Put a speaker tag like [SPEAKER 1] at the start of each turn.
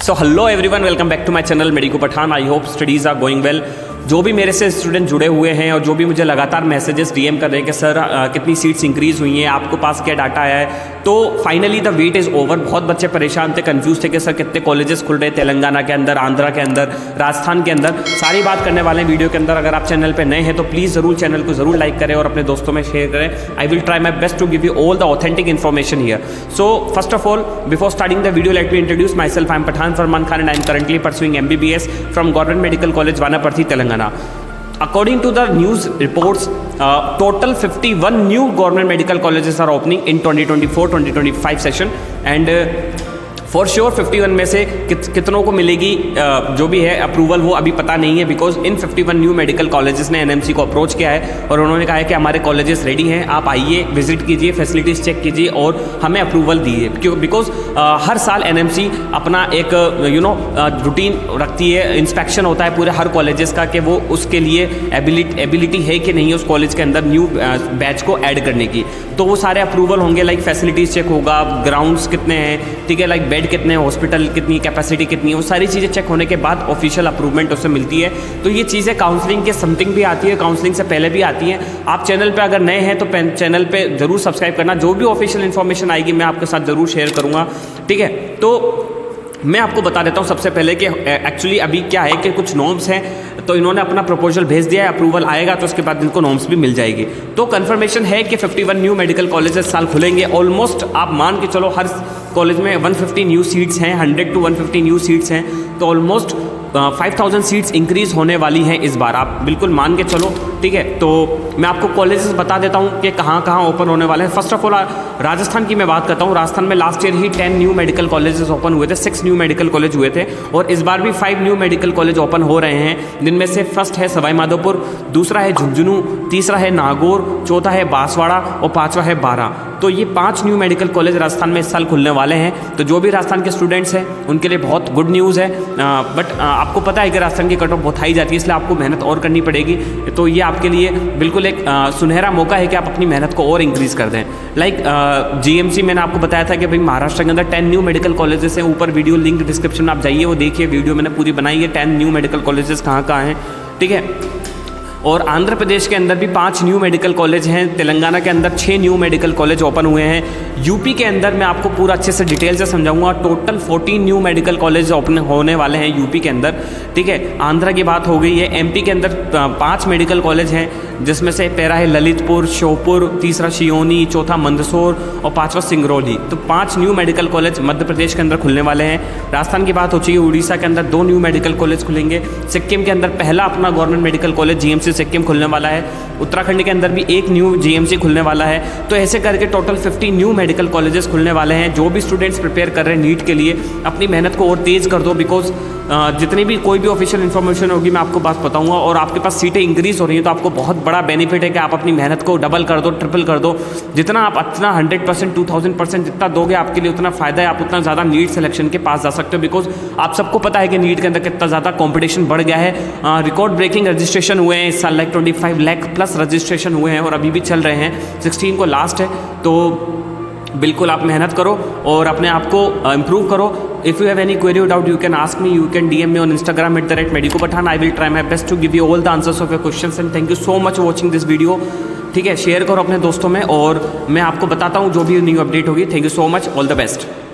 [SPEAKER 1] So hello everyone, welcome back to my channel medico Pathan. I hope studies are going well. जो भी मेरे से student जुड़े हुए हैं और जो भी मुझे लगातार मैसेजेस डीएम कर रहे हैं कि सर कितनी सीट्स इंक्रीज़ हुई हैं, आपके पास क्या डाटा आया है, तो finally the wait is over. बहुत बच्चे परेशान थे, कंफ्यूज थे कि सर कितने कॉलेजेस खुल रहे हैं तेलंगाना के अंदर, आंध्रा के अंदर, राजस्थान के अंदर। सारी बात करने वाले हैं वीडियो के अंदर। अगर आप चैनल पर नए हैं तो प्लीज़ ज़रूर चैनल को ज़रूर लाइक करें और अपने दोस्तों में शेयर करें। I will try my best to give you all the authentic information here. So first of all, before starting the video, let me introduce myself. I am Pathan Farman Khan and I am currently pursuing MBBS from Government Medical College Vanaparthi, Telangana. According to the news reports, total 51 new government medical colleges are opening in 2024-2025 session, and for sure 51 में से कितनों को मिलेगी जो भी है approval, वो अभी पता नहीं है। Because in 51 new medical colleges ने एनएमसी को अप्रोच किया है और उन्होंने कहा है कि हमारे कॉलेजेस रेडी हैं, आप आइए, विजिट कीजिए, फैसिलिटीज़ चेक कीजिए और हमें अप्रूवल दीजिए। क्यों? बिकॉज हर साल एनएमसी अपना एक रूटीन रखती है, इंस्पेक्शन होता है पूरे हर कॉलेजेस का कि वो उसके लिए एबिलिटी है कि नहीं उस कॉलेज के अंदर न्यू बैच को ऐड करने की। तो वो सारे अप्रूवल होंगे, लाइक फैसिलिटीज़ चेक होगा, ग्राउंड्स कितने हैं, ठीक है, लाइक बेड कितने हैं, हॉस्पिटल कितनी कैपेसिटी कितनी है, वो सारी चीज़ें चेक होने के बाद ऑफिशियल अप्रूवमेंट उससे मिलती है। तो ये चीज़ें काउंसलिंग के समथिंग भी आती है, काउंसलिंग से पहले भी आती हैं। आप चैनल पे अगर नए हैं तो चैनल पे ज़रूर सब्सक्राइब करना। जो भी ऑफिशियल इन्फॉर्मेशन आएगी मैं आपके साथ ज़रूर शेयर करूँगा, ठीक है। तो मैं आपको बता देता हूँ सबसे पहले कि एक्चुअली अभी क्या है कि कुछ नॉर्म्स हैं, तो इन्होंने अपना प्रपोजल भेज दिया है, अप्रूवल आएगा तो उसके बाद इनको नॉर्म्स भी मिल जाएगी। तो कंफर्मेशन है कि 51 न्यू मेडिकल कॉलेजेस साल खुलेंगे। ऑलमोस्ट आप मान के चलो हर कॉलेज में 150 न्यू सीट्स हैं, 100 to 150 न्यू सीट्स हैं, तो ऑलमोस्ट 5000 सीट्स इंक्रीज़ होने वाली हैं इस बार, आप बिल्कुल मान के चलो, ठीक है। तो मैं आपको कॉलेजेस बता देता हूँ कि कहाँ कहाँ ओपन होने वाले हैं। फर्स्ट ऑफ ऑल राजस्थान की मैं बात करता हूँ। राजस्थान में लास्ट ईयर ही 10 न्यू मेडिकल कॉलेजेस ओपन हुए थे, 6 न्यू मेडिकल कॉलेज हुए थे, और इस बार भी 5 न्यू मेडिकल कॉलेज ओपन हो रहे हैं, जिनमें से फर्स्ट है सवाई माधोपुर, दूसरा है झुंझुनू, तीसरा है नागौर, चौथा है बांसवाड़ा और पाँचवा है बारा। तो ये 5 न्यू मेडिकल कॉलेज राजस्थान में इस साल खुलने वाले हैं। तो जो भी राजस्थान के स्टूडेंट्स हैं उनके लिए बहुत गुड न्यूज़ है। बट आपको पता है कि राजस्थान की कट ऑफ बहुत हाई जाती है, इसलिए आपको मेहनत और करनी पड़ेगी। तो ये आपके लिए बिल्कुल एक सुनहरा मौका है कि आप अपनी मेहनत को और इंक्रीज़ कर दें। लाइक जीएमसी मैंने आपको बताया था कि भाई महाराष्ट्र के अंदर 10 न्यू मेडिकल कॉलेजेस हैं। ऊपर वीडियो लिंक डिस्क्रिप्शन में आप जाइए, वो देखिए, वीडियो मैंने पूरी बनाई है, 10 न्यू मेडिकल कॉलेजेस कहाँ कहाँ हैं, ठीक है। और आंध्र प्रदेश के अंदर भी 5 न्यू मेडिकल कॉलेज हैं, तेलंगाना के अंदर 6 न्यू मेडिकल कॉलेज ओपन हुए हैं, यूपी के अंदर मैं आपको पूरा अच्छे से डिटेल से समझाऊंगा। Total 14 new medical college open होने वाले हैं यूपी के अंदर, ठीक है। आंध्रा की बात हो गई है। एमपी के अंदर 5 मेडिकल कॉलेज हैं, जिसमें से पहला है ललितपुर, श्योपुर, तीसरा शियोनी, चौथा मंदसौर और पाँचवा सिंगरौली। तो 5 new medical college Madhya Pradesh के अंदर खुलने वाले हैं। राजस्थान की बात हो चुकी है, उड़ीसा के अंदर 2 न्यू मेडिकल कॉलेज खुलेंगे। सिक्किम के अंदर पहला अपना government medical college GMC Sikkim खुलने वाला है। उत्तराखंड के अंदर भी 1 न्यू जीएमसी खुलने वाला है। तो ऐसे करके टोटल 50 न्यू मेडिकल कॉलेजेस खुलने वाले हैं। जो भी स्टूडेंट्स प्रिपेयर कर रहे हैं नीट के लिए, अपनी मेहनत को और तेज़ कर दो। बिकॉज जितनी भी कोई भी ऑफिशियल इन्फॉर्मेशन होगी मैं आपको बात बताऊंगा, और आपके पास सीटें इंक्रीज़ हो रही हैं तो आपको बहुत बड़ा बेनिफिट है कि आप अपनी मेहनत को डबल कर दो, ट्रिपल कर दो। जितना आप अपना 100%, 2000% जितना दोगे आपके लिए उतना फ़ायदा है, आप उतना ज़्यादा नीट सिलेक्शन के पास जा सकते हो। बिकॉज आप सबको पता है कि नीट के अंदर कितना ज़्यादा कॉम्पिटिशन बढ़ गया है। रिकॉर्ड ब्रेकिंग रजिस्ट्रेशन हुए हैं इस साल, लाइक 25 लाख प्लस रजिस्ट्रेशन हुए हैं और अभी भी चल रहे हैं। 16 को लास्ट है। तो बिल्कुल आप मेहनत करो और अपने आप को इम्प्रूव करो। If you have any query or doubt, you can ask me. You can DM me on Instagram @medicopathan. I will try my best to give you all the answers of your questions. And thank you so much for watching this video. ठीक है, share करो अपने दोस्तों में और मैं आपको बताता हूँ जो भी न्यू अपडेट होगी। Thank you so much, all the best.